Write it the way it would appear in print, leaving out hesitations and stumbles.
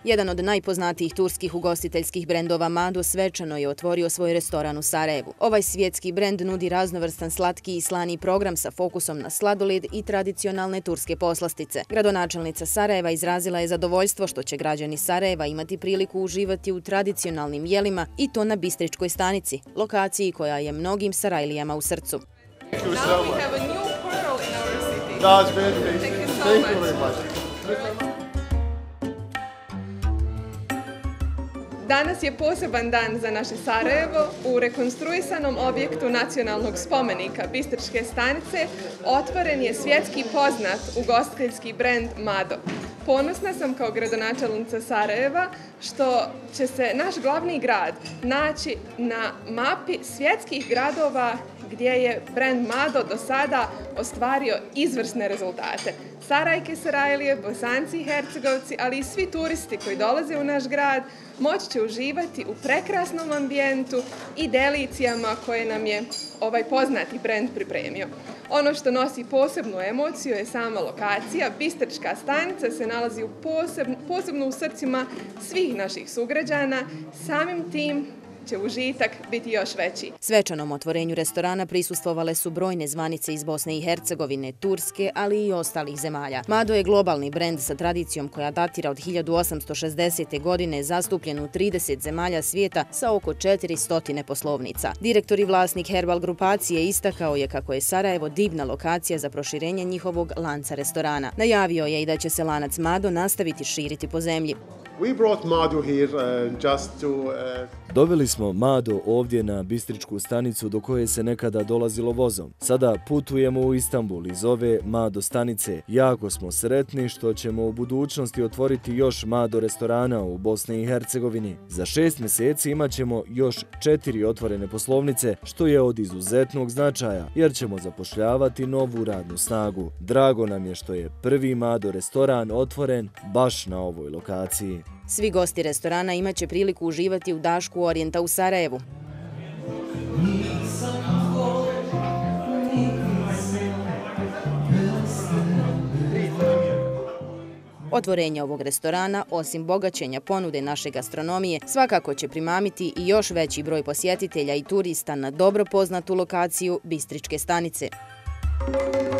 Jedan od najpoznatijih turskih ugostiteljskih brendova Mado svečano je otvorio svoj restoran u Sarajevu. Ovaj svjetski brend nudi raznovrstan slatki i slani program sa fokusom na sladoled i tradicionalne turske poslastice. Gradonačelnica Sarajeva izrazila je zadovoljstvo što će građani Sarajeva imati priliku uživati u tradicionalnim jelima i to na Bistričkoj stanici, lokaciji koja je mnogim Sarajlijama u srcu. Danas je poseban dan za naše Sarajevo. U rekonstruisanom objektu nacionalnog spomenika Bistričke stanice otvoren je svjetski poznat ugostiteljski brend Mado. Ponosna sam kao gradonačelnica Sarajeva što će se naš glavni grad naći na mapi svjetskih gradova gdje je brend Mado do sada ostvario izvrsne rezultate. Sarajke, Sarajlije, Bosanci i Hercegovci, ali i svi turisti koji dolaze u naš grad moći će uživati u prekrasnom ambijentu i delicijama koje nam je ovaj poznati brend pripremio. Ono što nosi posebnu emociju je sama lokacija. Bistrička stanica se nalazi posebno u srcima svih naših sugrađana. Samim tim će užitak biti još veći. Svečanom otvorenju restorana prisustvovale su brojne zvanice iz Bosne i Hercegovine, Turske, ali i ostalih zemalja. Mado je globalni brend sa tradicijom koja datira od 1860. godine, zastupljen u 30 zemalja svijeta sa oko 400 poslovnica. Direktor i vlasnik Herbal grupacije istakao je kako je Sarajevo divna lokacija za proširenje njihovog lanca restorana. Najavio je i da će se lanac Mado nastaviti širiti po zemlji. Doveli smo Mado ovdje na Bistričku stanicu do koje se nekada dolazilo vozom. Sada putujemo u Istanbul iz ove Mado stanice. Jako smo sretni što ćemo u budućnosti otvoriti još Mado restorana u Bosni i Hercegovini. Za 6 mjeseci imat ćemo još 4 otvorene poslovnice, što je od izuzetnog značaja, jer ćemo zapošljavati novu radnu snagu. Drago nam je što je prvi Mado restoran otvoren baš na ovoj lokaciji. Svi gosti restorana imaće priliku uživati u dašku Orijenta u Sarajevu. Otvorenje ovog restorana, osim bogaćenja ponude naše gastronomije, svakako će primamiti i još veći broj posjetitelja i turista na dobro poznatu lokaciju Bistričke stanice.